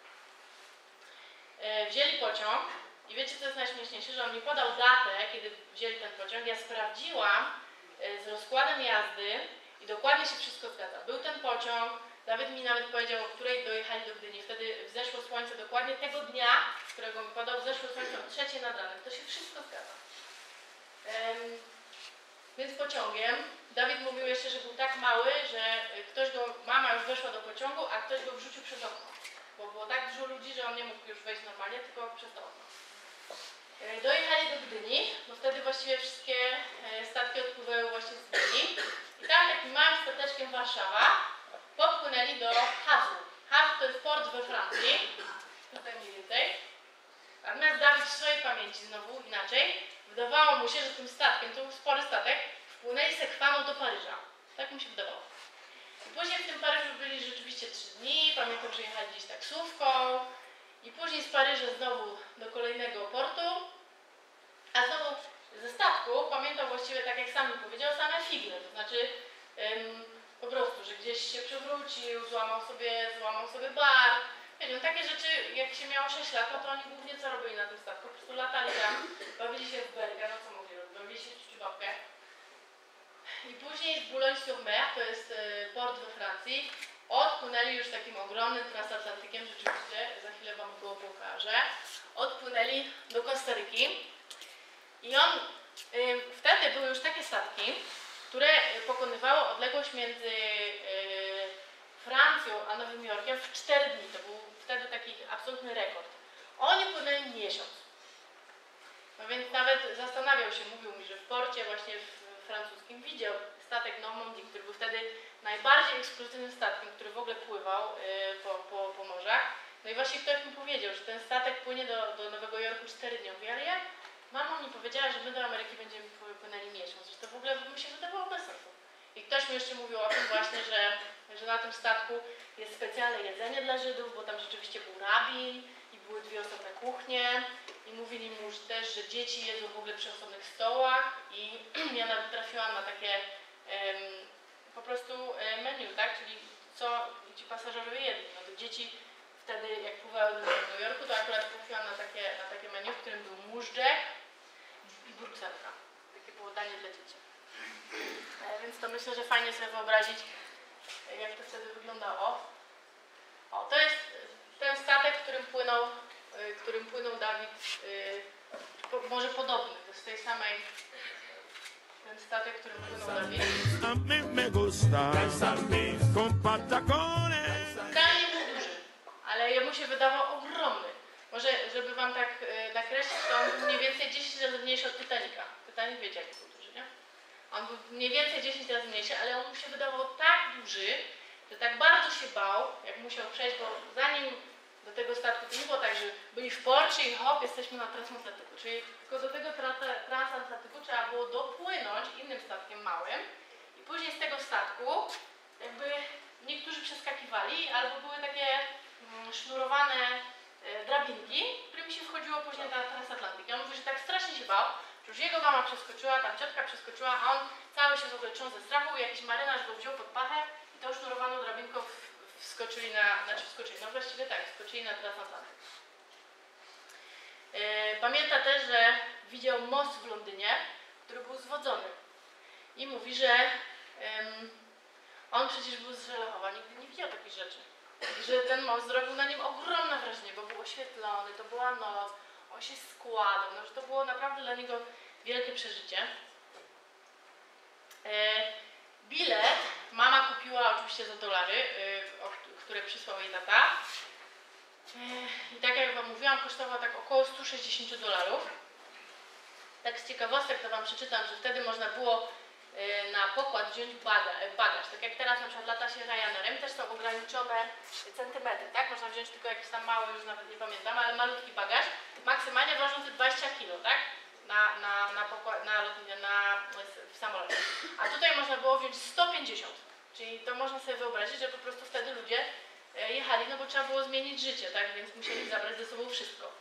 e, wzięli pociąg i wiecie, co jest najśmieszniejsze, że on mi podał datę, kiedy wzięli ten pociąg. Ja sprawdziłam e, z rozkładem jazdy i dokładnie się wszystko zgadza. Był ten pociąg, Dawid mi nawet powiedział, o której dojechali do Gdyni. Wtedy wzeszło słońce dokładnie tego dnia, którego mi podał, wzeszło słońce o trzeciej nad ranem. To się wszystko zgadza. Ehm, więc pociągiem. Dawid mówił jeszcze, że był tak mały, że ktoś go, mama już weszła do pociągu, a ktoś go wrzucił przez okno. Bo było tak dużo ludzi, że on nie mógł już wejść normalnie, tylko przez to okno. Dojechali do Gdyni, bo wtedy właściwie wszystkie statki odpływały właśnie z Gdyni. I tam takim małym stateczkiem Warszawa popłynęli do Havre. Havre to jest port we Francji, tutaj mniej więcej. Natomiast Dawid w swojej pamięci znowu inaczej, wydawało mu się, że tym statkiem, to był spory statek, płynęli sekwamą do Paryża. Tak mi się wydawało. I później w tym Paryżu byli rzeczywiście trzy dni, pamiętam, że jechali gdzieś taksówką i później z Paryża znowu do kolejnego portu, a znowu ze statku pamiętam właściwie, tak jak sam mi powiedział, same figry, to znaczy ym, po prostu, że gdzieś się przewrócił, złamał sobie, złamał sobie bar. Wiecie, no takie rzeczy, jak się miało sześć lat, no to oni głównie co robili na tym statku? Po prostu latali tam, bawili się w bergę, no co mogli robić? Bawili się w ciuciubabkę. I później z Boulogne-sur-Mer, to jest y, port we Francji, odpłynęli już takim ogromnym transatlantykiem, rzeczywiście, za chwilę wam go pokażę, odpłynęli do Kostaryki i on, y, wtedy były już takie statki, które pokonywały odległość między y, Francją a Nowym Jorkiem w cztery dni. To był wtedy taki absolutny rekord. Oni płynęli miesiąc. No więc nawet zastanawiał się, mówił mi, że w porcie właśnie w francuskim widział statek Normandie, który był wtedy najbardziej ekskluzywnym statkiem, który w ogóle pływał y, po, po, po morzach. No i właśnie ktoś mi powiedział, że ten statek płynie do, do Nowego Jorku cztery dni. Mówi, ale jak mama mi powiedziała, że my do Ameryki będziemy płynęli miesiąc, że to w ogóle mi się wydawało bez sensu. I ktoś mi jeszcze mówił o tym właśnie, że, że na tym statku jest specjalne jedzenie dla Żydów, bo tam rzeczywiście był rabin i były dwie osobne kuchnie i mówili mu już też, że dzieci jedzą w ogóle przy osobnych stołach i ja nawet trafiłam na takie em, po prostu menu, tak, czyli co ci pasażerowie jedli. No to dzieci wtedy, jak pływały do Nowego Jorku, to akurat trafiłam na takie, na takie menu, w którym był móżdżek i brukselka. Takie było danie dla dzieci. E, więc to myślę, że fajnie sobie wyobrazić, jak to wtedy wyglądało. O, to jest ten statek, którym płynął, y, którym płynął Dawid, y, po, może podobny, to z tej samej, ten statek, którym płynął Dawid. A mí me gusta con patacones. Wcale nie był duży, ale jemu się wydawał ogromny. Może, żeby wam tak y, nakreślić, to on był mniej więcej dziesięć razy mniejszy od Titanica. Titanic wiecie, jak był duży, nie? On był mniej więcej dziesięć razy mniejszy, ale on mu się wydawał tak duży, że tak bardzo się bał, jak musiał przejść, bo zanim do tego statku, to nie było tak, że byli w porcie i hop, jesteśmy na transatlantyku. Czyli tylko do tego transatlantyku trzeba było dopłynąć innym statkiem małym i później z tego statku jakby niektórzy przeskakiwali, albo były takie mm, sznurowane e, drabinki, którymi się wchodziło później na transatlantyk. I on mówi, że tak strasznie się bał, że już jego mama przeskoczyła, tam ciotka przeskoczyła, a on cały się w ogóle czął ze strachu i jakiś marynarz go wziął pod pachę i tą sznurowaną drabinką wskoczyli na, znaczy wskoczyli, no właściwie tak, wskoczyli na transatlantyk. Yy, pamięta też, że widział most w Londynie, który był zwodzony. I mówi, że ym, on przecież był z Żelechowa, nigdy nie widział takich rzeczy. I że ten most zrobił na nim ogromne wrażenie, bo był oświetlony, to była noc, on się składał, no, że to było naprawdę dla niego wielkie przeżycie. Yy, bilet mama kupiła oczywiście za dolary, yy, które przysłał jej tata. Yy, I tak jak wam mówiłam, kosztował tak około sto sześćdziesiąt dolarów. Tak z ciekawostek to wam przeczytam, że wtedy można było yy, na pokład wziąć baga, bagaż. Tak jak teraz na przykład lata się Ryanerem, też są ograniczone centymetry, tak? Można wziąć tylko jakiś tam mały, już nawet nie pamiętam, ale malutki bagaż, maksymalnie ważący dwadzieścia kilo, tak? Na, na, na, pokład, na, na, w samolocie. A tutaj można było wziąć sto pięćdziesiąt. Czyli to można sobie wyobrazić, że po prostu wtedy ludzie jechali, no bo trzeba było zmienić życie, tak? Więc musieli zabrać ze sobą wszystko.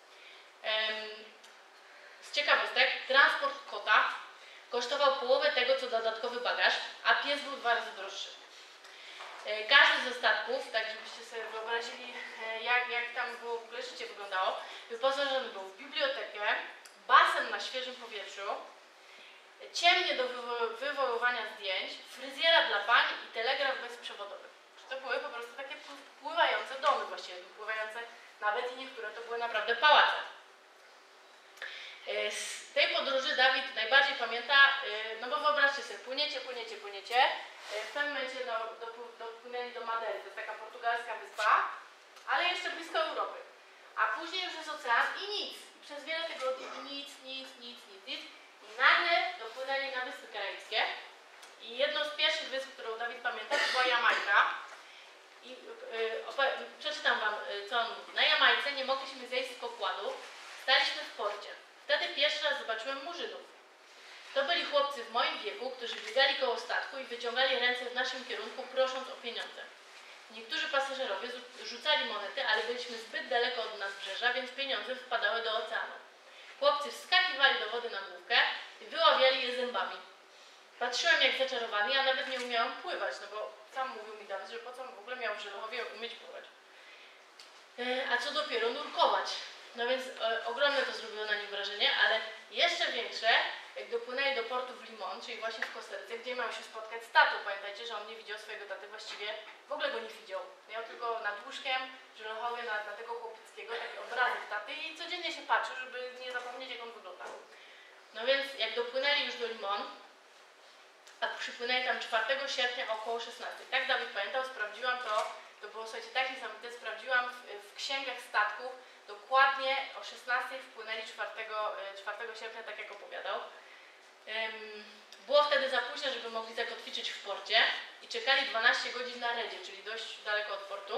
Z ciekawostek, transport kota kosztował połowę tego, co dodatkowy bagaż, a pies był dwa razy droższy. Każdy ze statków, tak żebyście sobie wyobrazili, jak, jak tam było w ogóle życie wyglądało, wyposażony był w bibliotekę, basen na świeżym powietrzu, ciemnie do wywo wywoływania zdjęć, fryzjera dla pań i telegraf bezprzewodowy. To były po prostu takie pływające domy właściwie, pływające nawet i niektóre to były naprawdę pałace. Z tej podróży Dawid najbardziej pamięta, no bo wyobraźcie sobie, płyniecie, płyniecie, płyniecie, w pewnym momencie no, dopłynęli do Madeiry, to jest taka portugalska wyspa, ale jeszcze blisko Europy. A później już jest ocean i nic. I przez wiele tygodni nic, nic, nic, nic, nic. I nagle dopłynęli na Wyspy Karaibskie i jedną z pierwszych wysp, którą Dawid pamięta, to była Jamajka. I yy, przeczytam wam, yy, co on mówi. Na Jamajce nie mogliśmy zejść z pokładu, staliśmy w porcie. Wtedy pierwszy raz zobaczyłem murzynów. To To byli chłopcy w moim wieku, którzy biegali koło statku i wyciągali ręce w naszym kierunku, prosząc o pieniądze. Niektórzy pasażerowie rzucali monety, ale byliśmy zbyt daleko od nadbrzeża, więc pieniądze wpadały do oceanu. Chłopcy wskakiwali do wody na główkę i wyławiali je zębami. Patrzyłem jak zaczarowany, ja nawet nie umiałam pływać, no bo sam mówił mi Dawid, że po co w ogóle miał w Żelochowie umieć pływać. A co dopiero nurkować. No więc e, ogromne to zrobiło na nim wrażenie, ale jeszcze większe, jak dopłynęli do portu w Limon, czyli właśnie w Kostaryce, gdzie miał się spotkać z tatą. Pamiętajcie, że on nie widział swojego taty, właściwie w ogóle go nie widział. Miał tylko nad łóżkiem w Żelochowie na, na tego Chłopickiego taki obrazek taty i codziennie się patrzył, żeby nie zapomnieć jak on wyglądał. No więc jak dopłynęli już do Limon, a przypłynęli tam czwartego sierpnia około szesnastej. Tak Dawid pamiętał, sprawdziłam to, to było słuchajcie tak niesamowite, sprawdziłam w, w księgach statków, dokładnie o szesnastej wpłynęli czwartego sierpnia, tak jak opowiadał. Um, było wtedy za późno, żeby mogli zakotwiczyć w porcie i czekali dwanaście godzin na redzie, czyli dość daleko od portu.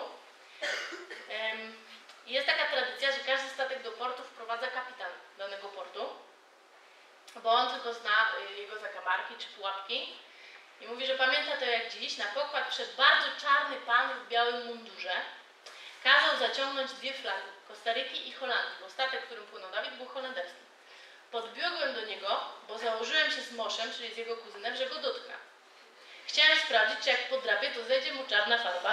Um, jest taka tradycja, że każdy statek do portu wprowadza kapitan danego portu, bo on tylko zna jego zakamarki czy pułapki. I mówi, że pamięta to jak dziś, na pokład wszedł bardzo czarny pan w białym mundurze. Kazał zaciągnąć dwie flagi, Kostaryki i Holandii, bo statek, którym płynął Dawid, był holenderski. Podbiegłem do niego, bo założyłem się z Moszem, czyli z jego kuzynem, że go dotknę. Chciałem sprawdzić, czy jak podrapię, to zejdzie mu czarna farba.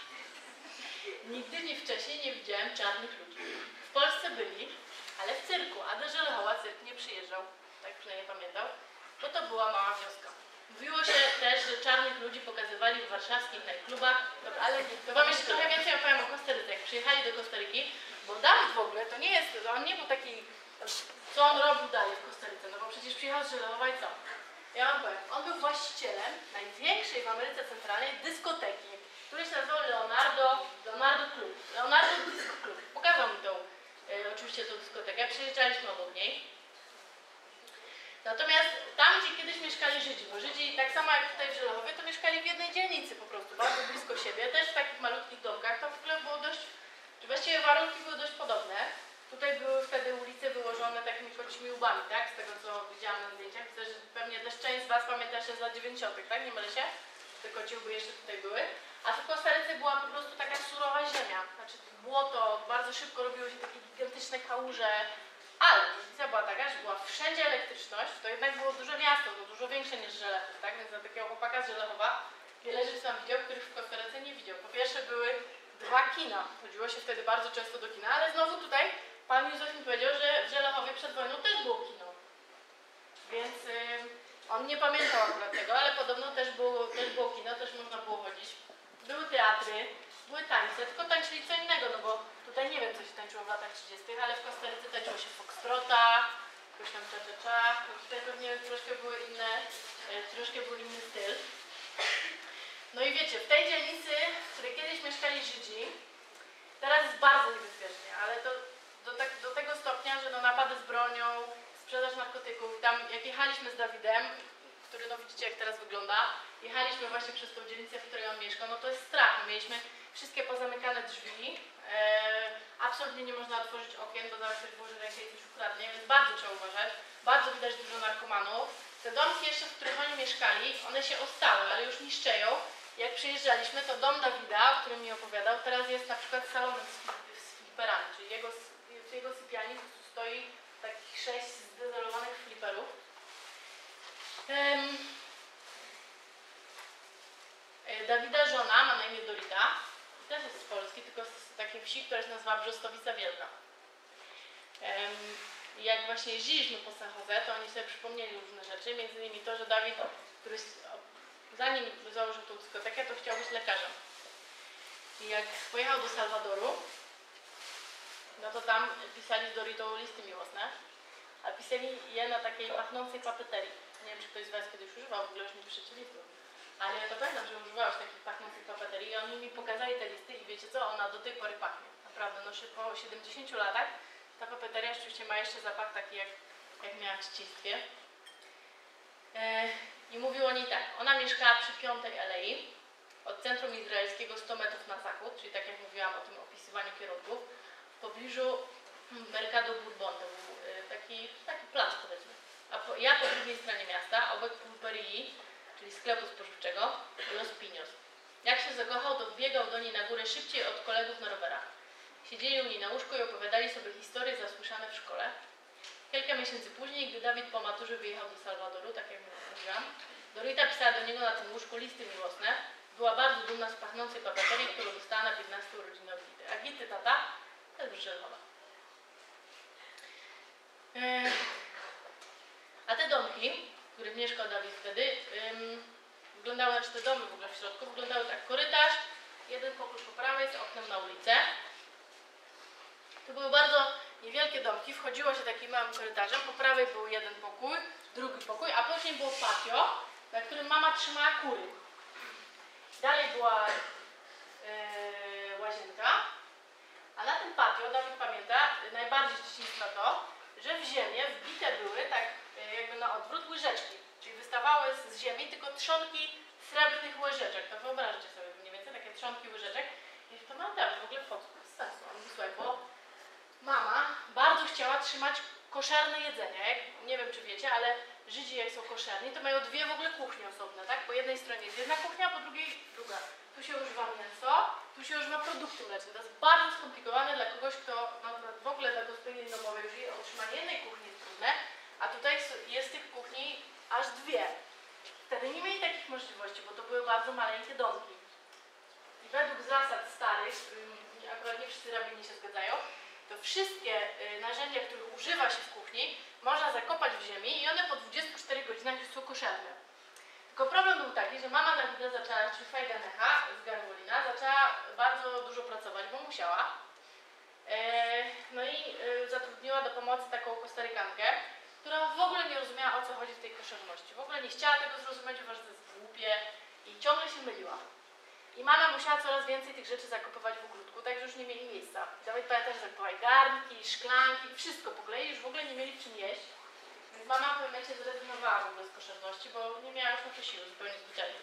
Nigdy nie wcześniej nie widziałem czarnych ludzi. W Polsce byli, ale w cyrku, a do Żelochowa cyrk nie przyjeżdżał, tak przynajmniej pamiętał, bo to była mała wioska. Mówiło się też, że czarnych ludzi pokazywali w warszawskich nightclubach. Dobra, ale to wam jeszcze trochę więcej opowiem o Kostaryce. Jak przyjechali do Kostaryki, bo Dawid w ogóle to nie jest, on nie był taki, co on robił dalej w Kostaryce, no bo przecież przyjechał z Żelochowa i co? Ja wam powiem, on był właścicielem największej w Ameryce Centralnej dyskoteki, który się nazywał Leonardo, Leonardo Club, Leonardo Disco Club. Pokazał mi tą, e, oczywiście tą dyskotekę, przyjeżdżaliśmy obok niej. Natomiast tam, gdzie kiedyś mieszkali Żydzi, bo Żydzi tak samo jak tutaj w Żelochowie, to mieszkali w jednej dzielnicy po prostu, bardzo blisko siebie, też w takich malutkich domkach, to w ogóle było dość, czy właściwie warunki były dość podobne. Tutaj były wtedy ulice wyłożone takimi kocimi łbami, tak, z tego co widziałam na zdjęciach. Myślę, że pewnie też część z was pamięta się z lat dziewięćdziesiątych, tak, nie mylę się? Te kocie łby jeszcze tutaj były. A w Kostaryce była po prostu taka surowa ziemia, znaczy błoto, bardzo szybko robiło się takie gigantyczne kałuże. Ale różnica była taka, że była wszędzie elektryczność, to jednak było duże miasto, to dużo większe niż Żelechów, tak? Więc dla takiego chłopaka z Żelechowa wiele rzeczy tam widział, których w Kostaryce nie widział. Po pierwsze były dwa kina, chodziło się wtedy bardzo często do kina, ale znowu tutaj pan Józef mi powiedział, że w Żelechowie przed wojną też było kino. Więc yy, on nie pamiętał akurat tego, ale podobno też było, też było kino, też można było chodzić. Były teatry, były tańce, tylko tańczyli co innego, no bo tutaj nie wiem, co się tańczyło w latach trzydziestych, ale w Kostaryce tańczyło się foxtrota, jakoś tam cza-cza-cza, tutaj pewnie troszkę były inne, e, troszkę był inny styl. No i wiecie, w tej dzielnicy, w której kiedyś mieszkali Żydzi, teraz jest bardzo niebezpiecznie, ale to do, tak, do tego stopnia, że no napady z bronią, sprzedaż narkotyków, tam jak jechaliśmy z Dawidem, który no widzicie jak teraz wygląda, jechaliśmy właśnie przez tą dzielnicę, w której on mieszkał, no to jest strach. My mieliśmy wszystkie pozamykane drzwi, e, absolutnie nie można otworzyć okien, bo zaraz ktoś włoży rękę i coś ukradnie, więc bardzo trzeba uważać. Bardzo widać dużo narkomanów. Te domki jeszcze, w których oni mieszkali, one się ostały, ale już niszczeją. Jak przyjeżdżaliśmy, to dom Dawida, o którym mi opowiadał, teraz jest na przykład salonem z, z fliperami, czyli jego, w jego sypialni stoi takich sześć zdezolowanych fliperów. Um, Dawida żona ma na imię Dorita, też jest z Polski, tylko z takiej wsi, która się nazywa Brzostowica Wielka. Um, jak właśnie jeździliśmy po San Jose, to oni sobie przypomnieli różne rzeczy, między innymi to, że Dawid, który zanim założył tą dyskotekę, to chciał być lekarzem. I jak pojechał do Salwadoru, no to tam pisali z Doritą listy miłosne, a pisali je na takiej pachnącej papeterii. Nie wiem, czy ktoś z was kiedyś używał, w ogóle już mi przeciwlistu. Ale ja to pamiętam, że używałeś takich pachnących papeterii i oni mi pokazali te listy i wiecie co, ona do tej pory pachnie. Naprawdę, no po siedemdziesięciu latach ta papeteria rzeczywiście ma jeszcze zapach taki, jak, jak miała w dzieciństwie. E, I mówił o niej tak, ona mieszkała przy piątej alei, od centrum izraelskiego sto metrów na zachód, czyli tak jak mówiłam o tym opisywaniu kierunków, w pobliżu Mercado Bourbon, to był taki, taki plac powiedzmy. a po, ja po drugiej stronie miasta, obok pulperii, czyli sklepu spożywczego, Los Piños. Jak się zakochał, to wbiegał do niej na górę szybciej od kolegów na rowerach. Siedzieli u niej na łóżku i opowiadali sobie historie zasłyszane w szkole. Kilka miesięcy później, gdy Dawid po maturze wyjechał do Salwadoru, tak jak mówiłam, Dorita pisała do niego na tym łóżku listy miłosne. Była bardzo dumna z pachnącej papeterii, którą dostała na piętnaste urodziny od Gity. A Gity tata to jest Żelchowa. Yy. A te domki, w których mieszkał Dawid wtedy, yy, wyglądały, znaczy te domy w ogóle w środku, wyglądały tak: korytarz, jeden pokój po prawej z oknem na ulicę. To były bardzo niewielkie domki, wchodziło się takim małym korytarzem, po prawej był jeden pokój, drugi pokój, a później było patio, na którym mama trzymała kury. Dalej była yy, łazienka, a na tym patio, Dawid pamięta, najbardziej ścisła to, że w ziemię wbite były, tak yy, jakby na odwrót, łyżeczki. Czyli wystawały z ziemi tylko trzonki srebrnych łyżeczek. To wyobraźcie sobie mniej więcej takie trzonki łyżeczek. I to ma Dawid w ogóle wchodził bez sensu. On wysłał, bo mama bardzo chciała trzymać koszerne jedzenie. Jak, nie wiem czy wiecie, ale Żydzi jak są koszerni, to mają dwie w ogóle kuchnie osobne, tak? Po jednej stronie jest jedna kuchnia, po drugiej druga. Tu się używa mięso, tu się używa produkty mleczne. To jest bardzo skomplikowane dla kogoś, kto no, w ogóle dla gospodyni domowej już otrzymanie jednej kuchni jest trudne, a tutaj jest tych kuchni aż dwie. Wtedy nie mieli takich możliwości, bo to były bardzo maleńkie domki. I według zasad starych, z którymi akurat nie wszyscy rabini się zgadzają, to wszystkie y, narzędzia, których używa się w kuchni, można zakopać w ziemi i one po dwudziestu czterech godzinach już są koszerne. Tylko problem był taki, że mama Dawida zaczęła, czy Fajganecha z Garwolina, zaczęła bardzo dużo pracować, bo musiała. E, no i y, zatrudniła do pomocy taką Kostarykankę, która w ogóle nie rozumiała, o co chodzi w tej koszerności. W ogóle nie chciała tego zrozumieć, uważała, że to jest głupie i ciągle się myliła. I mama musiała coraz więcej tych rzeczy zakopywać w ogródku, tak że już nie mieli miejsca. Dawid pamięta, że zakopywali garnki, szklanki, wszystko po kolei, już w ogóle nie mieli czym jeść. Więc mama w pewnym momencie zrezygnowała w ogóle z koszerności, bo nie miała już na to siły, zupełnie zwyczajnie.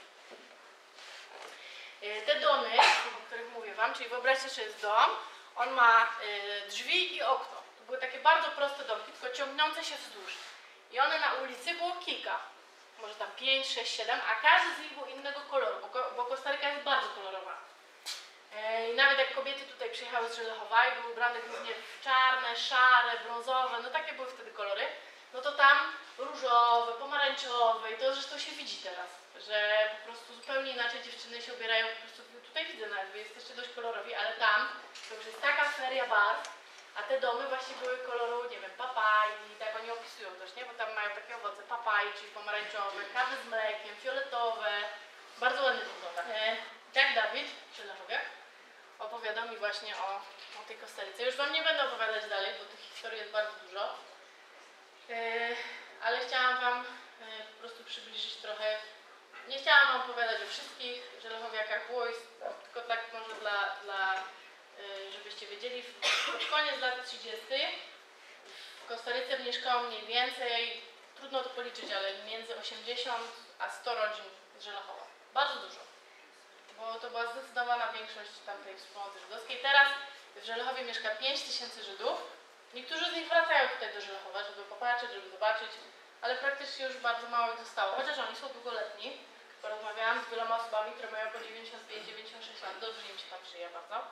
Te domy, o których mówię wam, czyli wyobraźcie sobie, jest dom, on ma drzwi i okno. To były takie bardzo proste domki, tylko ciągnące się wzdłuż. I one na ulicy było kilka. Może tam pięć, sześć, siedem, a każdy z nich był innego koloru, bo, bo Kostaryka jest bardzo kolorowa. E, I nawet jak kobiety tutaj przyjechały z Żelechowa i były ubrane głównie w czarne, szare, brązowe, no takie były wtedy kolory, no to tam różowe, pomarańczowe i to zresztą się widzi teraz, że po prostu zupełnie inaczej dziewczyny się ubierają, po prostu tutaj widzę nawet, wy jesteście dość kolorowi, ale tam to już jest taka feria barw, a te domy właśnie były koloru, nie wiem, papai, tak oni opisują też, nie? Bo tam mają takie owoce papai, czyli pomarańczowe, kawy z mlekiem, fioletowe. Bardzo ładnie to wygląda. E, tak Dawid, Żelechowiak, opowiadał mi właśnie o, o tej Kostaryce. Już wam nie będę opowiadać dalej, bo tych historii jest bardzo dużo. E, ale chciałam wam e, po prostu przybliżyć trochę. Nie chciałam wam opowiadać o wszystkich Żelechowiakach, było ich, tylko tak może dla, dla żebyście wiedzieli, pod koniec lat trzydziestych w Kostaryce mieszkało mniej więcej, trudno to policzyć, ale między osiemdziesiąt a sto rodzin z Żelechowa. Bardzo dużo, bo to była zdecydowana większość tamtej wspólnoty żydowskiej. Teraz w Żelechowie mieszka pięć tysięcy Żydów. Niektórzy z nich wracają tutaj do Żelechowa, żeby popatrzeć, żeby zobaczyć, ale praktycznie już bardzo mało ich zostało, chociaż oni są długoletni. Porozmawiałam z wieloma osobami, które mają po dziewięćdziesiąt pięć dziewięćdziesiąt sześć lat, dobrze im się tam żyje bardzo.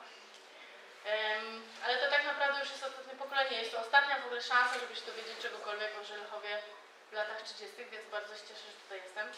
Um, ale to tak naprawdę już jest ostatnie pokolenie. Jest to ostatnia w ogóle szansa, żeby się dowiedzieć czegokolwiek o Żelechowie w latach trzydziestych, więc bardzo się cieszę, że tutaj jestem.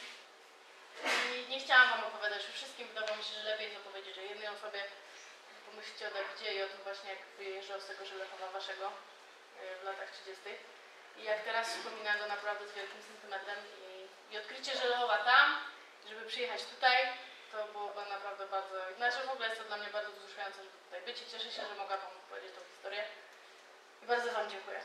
I nie chciałam wam opowiadać o wszystkim, wydawało mi się, że lepiej jest opowiedzieć o jednej osobie. Pomyślcie o Dawidzie i o tym właśnie, jak wyjeżdżał z tego Żelechowa waszego w latach trzydziestych. I jak teraz wspomina go naprawdę z wielkim sentymentem. I, i odkrycie Żelechowa tam, żeby przyjechać tutaj, to byłoby naprawdę bardzo, znaczy w ogóle jest to dla mnie bardzo wzruszające, żeby tutaj być i cieszę się, że mogłam wam opowiedzieć tą historię. I bardzo wam dziękuję.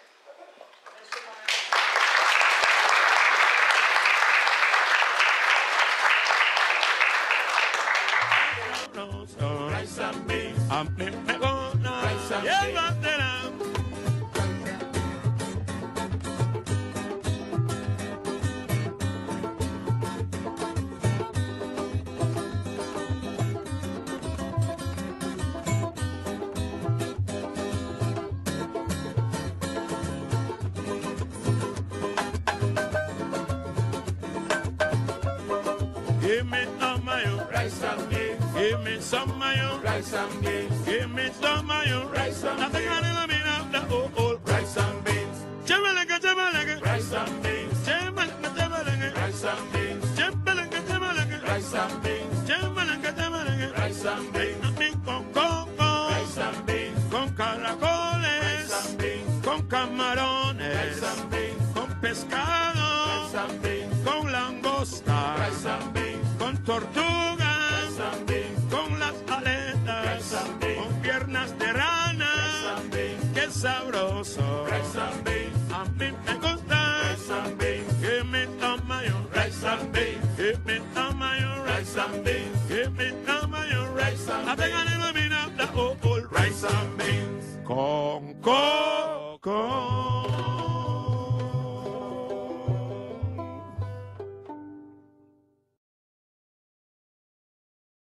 Give me some mayo, rice and beans, give me some mayo, rice and beans, give me some mayo, rice and nothing beans, on the mean of the old, old. rice and beans, Jamalaka, Jamalaka, rice and beans, Jamalaka, Jamalaka, rice and beans, Jamalaka, Jamalaka, rice and beans, Jamalaka, Jamalaka, rice and beans, nothing con coco, rice and beans, con caracoles, rice and beans, con camarones, rice and beans, con pescado, rice and beans, con langosta, rice and beans, con tortugas, rice and beans, con las aletas, Rice and beans. con piernas de rana, rice and beans, qué sabroso. rice and beans, A mí me gusta, rice and beans, give me some mayo, rice and beans, give me some mayo, rice and beans, give me some mayo, Rice and I think I never been up the old, old rice rice and beans. con con.